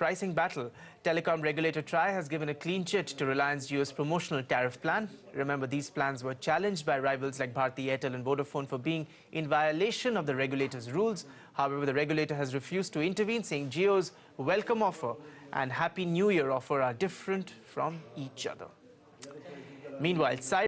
pricing battle, telecom regulator TRAI has given a clean chit to Reliance Jio's promotional tariff plan. Remember, these plans were challenged by rivals like Bharti Airtel and Vodafone for being in violation of the regulator's rules. However, the regulator has refused to intervene, saying Jio's welcome offer and Happy New Year offer are different from each other. Meanwhile,